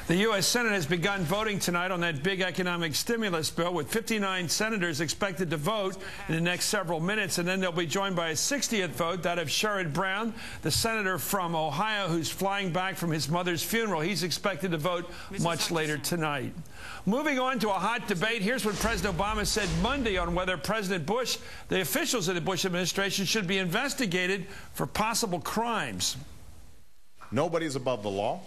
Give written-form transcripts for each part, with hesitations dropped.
The U.S. Senate has begun voting tonight on that big economic stimulus bill, with 59 senators expected to vote in the next several minutes, and then they'll be joined by a 60th vote, that of Sherrod Brown, the senator from Ohio who's flying back from his mother's funeral. He's expected to vote much later tonight. Moving on to a hot debate, here's what President Obama said Monday on whether President Bush, the officials of the Bush administration, should be investigated for possible crimes. Nobody's above the law.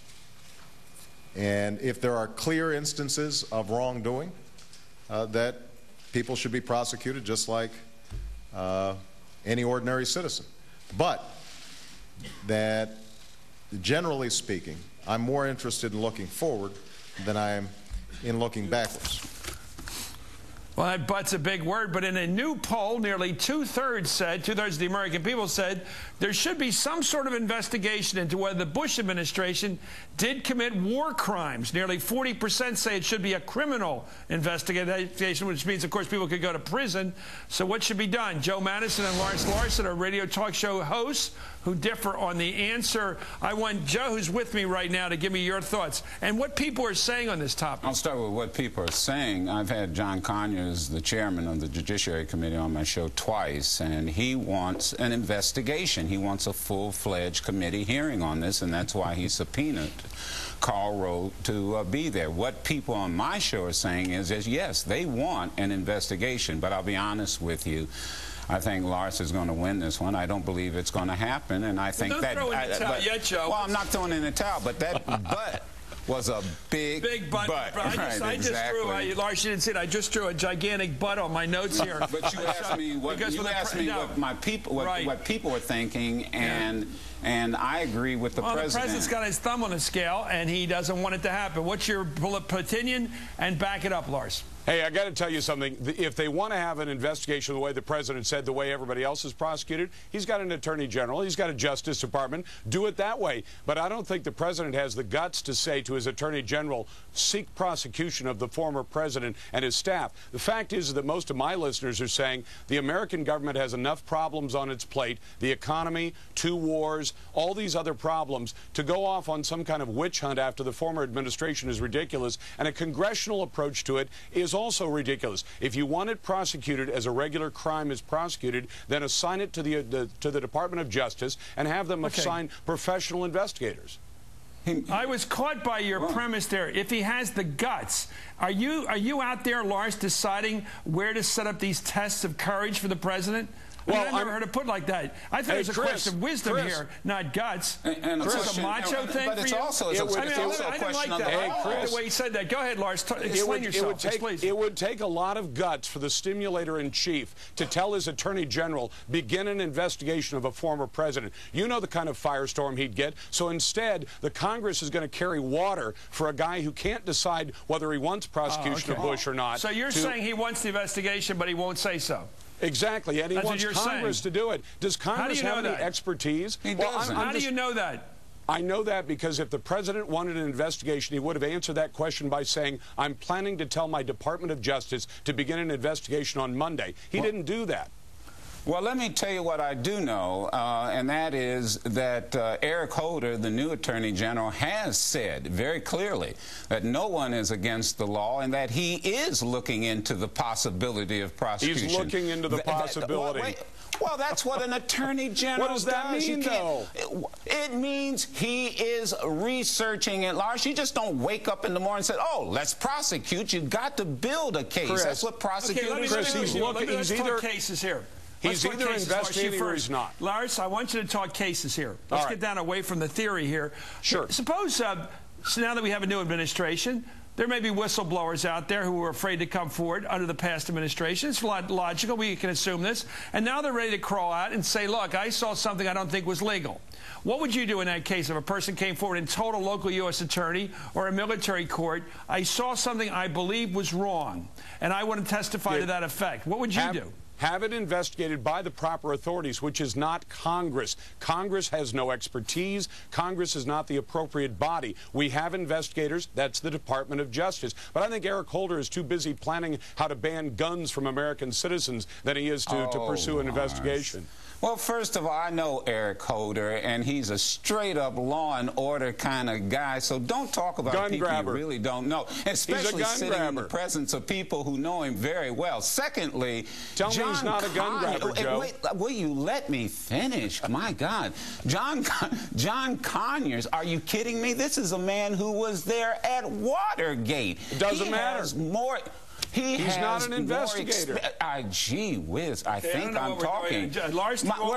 And if there are clear instances of wrongdoing, that people should be prosecuted just like any ordinary citizen. But that, generally speaking, I'm more interested in looking forward than I am in looking backwards. Well, that but's a big word, but in a new poll, nearly two-thirds of the American people said there should be some sort of investigation into whether the Bush administration did commit war crimes. Nearly 40% say it should be a criminal investigation, which means, of course, people could go to prison. So what should be done? Joe Madison and Lawrence Larson are radio talk show hosts who differ on the answer. I want Joe, who's with me right now, to give me your thoughts and what people are saying on this topic. I'll start with what people are saying. I've had John Conyers, the chairman of the Judiciary Committee, on my show twice, and he wants an investigation. He wants a full-fledged committee hearing on this, and that's why he subpoenaed Karl Rove to be there. What people on my show are saying is yes, they want an investigation, but I'll be honest with you. I think Lars is going to win this one. I don't believe it's going to happen, and I think don't throw in the towel yet, Joe. Well, I'm not throwing in the towel, but that but was a big butt. I just drew, Lars, you didn't see it. I just drew a gigantic butt on my notes here. But you asked me what what people are thinking, and I agree with the president. The president's got his thumb on the scale, and he doesn't want it to happen. What's your opinion? And back it up, Lars. Hey, I got to tell you something. If they want to have an investigation the way the president said, the way everybody else is prosecuted, he's got an attorney general, he's got a Justice Department. Do it that way. But I don't think the president has the guts to say to his attorney general, seek prosecution of the former president and his staff. The fact is that most of my listeners are saying the American government has enough problems on its plate, the economy, 2 wars, all these other problems, to go off on some kind of witch hunt after the former administration is ridiculous, and a congressional approach to it is also ridiculous. If you want it prosecuted as a regular crime is prosecuted, then assign it to the Department of Justice and have them assign professional investigators. I was caught by your premise there. If he has the guts, are you out there, Lars, deciding where to set up these tests of courage for the president? Well, I've never heard it put like that. I think there's a question of wisdom here, not guts. And this is a macho thing but for it's you? Also, it's I didn't like that. I like the way he said that. Go ahead, Lars. Explain yourself, please. It would take a lot of guts for the stimulator-in-chief to tell his attorney general, begin an investigation of a former president. You know the kind of firestorm he'd get. So instead, the Congress is going to carry water for a guy who can't decide whether he wants prosecution of Bush or not. So you're saying he wants the investigation, but he won't say so? Exactly, and he wants Congress to do it. Does Congress have any expertise? He doesn't. How do you know that? I know that because if the president wanted an investigation, he would have answered that question by saying, I'm planning to tell my Department of Justice to begin an investigation on Monday. He didn't do that. Well, let me tell you what I do know, and that is that Eric Holder, the new Attorney General, has said very clearly that no one is against the law and that he is looking into the possibility of prosecution. He's looking into the possibility. Well, that's what an attorney general does. What does that mean, though? It means he is researching it, Lars. You just don't wake up in the morning and say, oh, let's prosecute. You've got to build a case. Chris, that's what prosecutors do. He's looking. Let's talk cases here. He's either investigating or he's not. Lars, I want you to talk cases here. Let's get down away from the theory here. Sure. Suppose, so now that we have a new administration, there may be whistleblowers out there who are afraid to come forward under the past administration. It's logical. We can assume this. And now they're ready to crawl out and say, look, I saw something I don't think was legal. What would you do in that case if a person came forward and told a local U.S. attorney or a military court, I saw something I believe was wrong, and I want to testify to that effect? What would you do? Have it investigated by the proper authorities, which is not Congress. Congress has no expertise. Congress is not the appropriate body. We have investigators. That's the Department of Justice. But I think Eric Holder is too busy planning how to ban guns from American citizens than he is to pursue an investigation. Well, first of all, I know Eric Holder, and he's a straight-up law and order kind of guy, so don't talk about gun people grabber. you really don't know, especially sitting in the presence of people who know him very well. Secondly, tell me he's not a gun grabber, Joe. Wait, will you let me finish? My God. John Conyers, are you kidding me? This is a man who was there at Watergate. It doesn't matter. He's not an investigator. Gee whiz, I think I'm talking. Where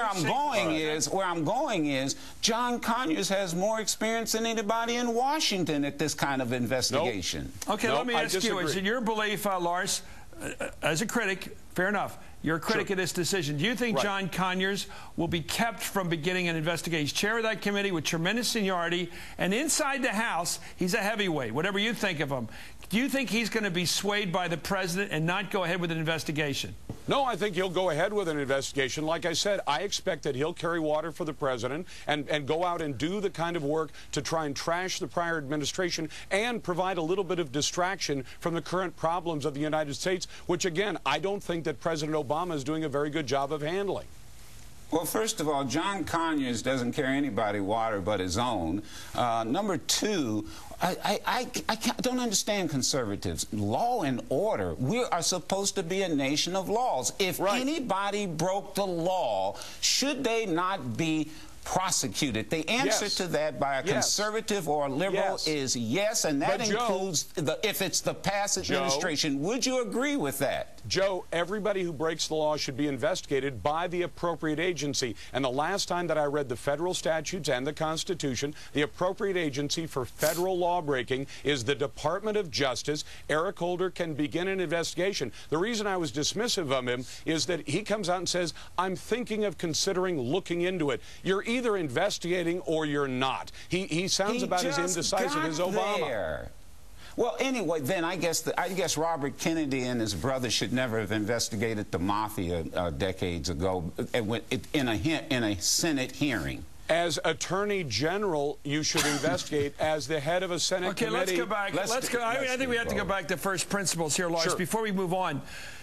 I'm going is, John Conyers has more experience than anybody in Washington at this kind of investigation. Nope. Okay, let me ask you, is it your belief, Lars, as a critic, fair enough, you're a critic of this decision. Do you think John Conyers will be kept from beginning an investigation? He's chair of that committee with tremendous seniority, and inside the House, he's a heavyweight, whatever you think of him. Do you think he's going to be swayed by the president and not go ahead with an investigation? No, I think he'll go ahead with an investigation. Like I said, I expect that he'll carry water for the president and go out and do the kind of work to try and trash the prior administration and provide a little bit of distraction from the current problems of the United States, which, again, I don't think that President Obama is doing a very good job of handling. Well, first of all, John Conyers doesn't carry anybody water but his own. Number two, I don't understand conservatives. Law and order. We are supposed to be a nation of laws. If anybody broke the law, should they not be prosecuted? The answer to that by a conservative or a liberal is yes, and that includes if it's the past administration. Would you agree with that? Joe, everybody who breaks the law should be investigated by the appropriate agency. And the last time that I read the federal statutes and the Constitution, the appropriate agency for federal law breaking is the Department of Justice. Eric Holder can begin an investigation. The reason I was dismissive of him is that he comes out and says, I'm thinking of considering looking into it. You're either investigating or you're not. He sounds about as indecisive as Obama. Well, anyway, then I guess Robert Kennedy and his brother should never have investigated the mafia decades ago in a Senate hearing. As Attorney General, you should investigate as the head of a Senate committee. Let's go back. I think we have to go back to first principles here, Lars. Before we move on,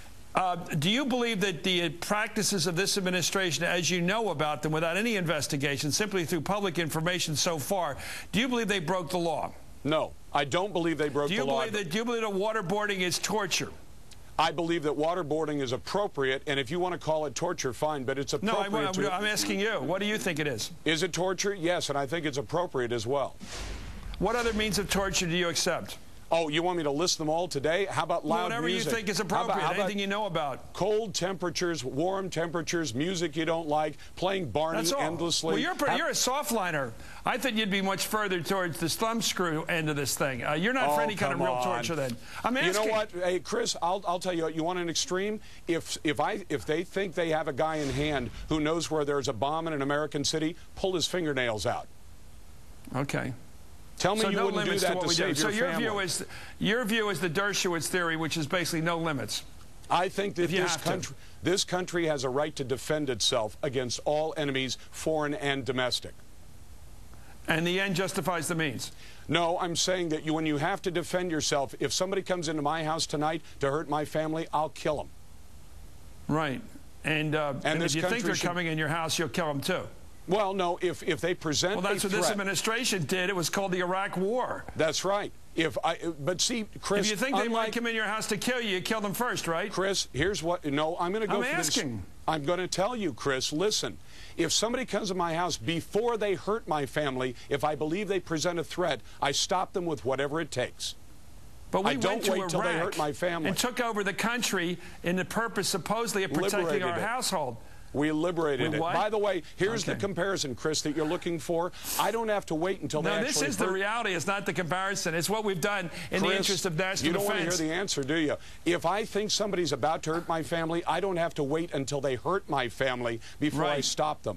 do you believe that the practices of this administration, as you know about them, without any investigation, simply through public information so far, do you believe they broke the law? No, I don't believe they broke the law. Do you believe that waterboarding is torture? I believe that waterboarding is appropriate, and if you want to call it torture, fine, but it's appropriate. No, I'm asking you. What do you think it is? Is it torture? Yes, and I think it's appropriate as well. What other means of torture do you accept? Oh, you want me to list them all today? How about loud Whatever music? You think is appropriate, anything you know about. Cold temperatures, warm temperatures, music you don't like, playing Barney endlessly. Well, you're a softliner. I think you'd be much further towards the thumb screw end of this thing. You're not for any kind of real torture then. I'm asking. You know what? Hey, Chris, I'll tell you what. You want an extreme? If they think they have a guy in hand who knows where there's a bomb in an American city, pull his fingernails out. Okay. Tell me you wouldn't do that to save your family. So your view is the Dershowitz theory, which is basically no limits. I think that this country has a right to defend itself against all enemies, foreign and domestic. And the end justifies the means. No, I'm saying that when you have to defend yourself, if somebody comes into my house tonight to hurt my family, I'll kill them. Right. And if you think they're coming in your house, you'll kill them too. Well, no, if they present a threat. Well, that's what this administration did. It was called the Iraq War. That's right. But see, Chris, if you think they might come in your house to kill you, you kill them first, right? Chris, here's what. No, I'm going to go. I'm asking. I'm going to tell you, Chris. Listen, if somebody comes to my house before they hurt my family, if I believe they present a threat, I stop them with whatever it takes. But we went to Iraq they hurt my family and took over the country in the purpose, supposedly, of protecting our household. We liberated it. By the way, here's the comparison, Chris, that you're looking for. I don't have to wait until they actually this is the reality. It's not the comparison. It's what we've done in the interest of national defense. You don't want to hear the answer, do you? If I think somebody's about to hurt my family, I don't have to wait until they hurt my family before I stop them.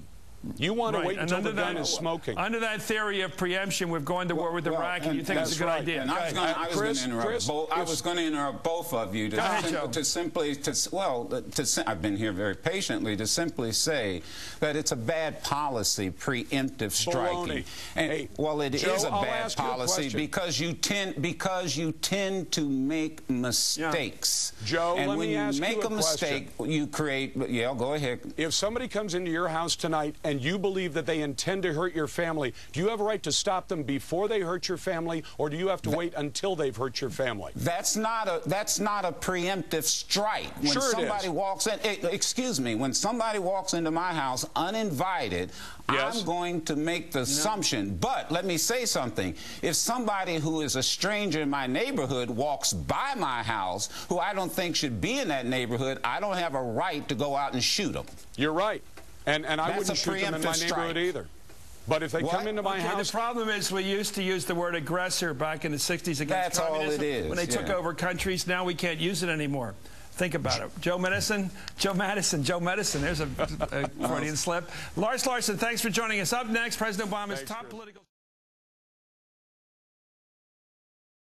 You want to Right. wait And until the under gun that- is smoking. Under that theory of preemption, we've gone to war with Iraq, and you think it's a that's good right. idea. And I was going to interrupt both of you Go ahead, Joe. I've been here very patiently to simply say that it's a bad policy, preemptive striking. Baloney. And, Hey, well, it Joe, is a I'll bad ask you a policy question. because you tend to make mistakes. Joe, and let when me ask you make you a a mistake, you create. Yeah, go ahead. If somebody comes into your house tonight and you believe that they intend to hurt your family, do you have a right to stop them before they hurt your family, or do you have to wait until they've hurt your family? That's not a preemptive strike. When Sure it somebody is. walks in, excuse me, when somebody walks into my house uninvited, Yes. I'm going to make the assumption. But let me say something. If somebody who is a stranger in my neighborhood walks by my house, who I don't think should be in that neighborhood, I don't have a right to go out and shoot them. You're right. And I That's wouldn't a shoot them in my preemptive neighborhood strike. either. But if they What? come into my Okay, house... the problem is we used to use the word aggressor back in the 60s against That's all communism. it is, When they took yeah. over countries, now we can't use it anymore. Think about it. Joe Madison. There's a Freudian slip. Lars Larson, thanks for joining us. Up next, President Obama's top political...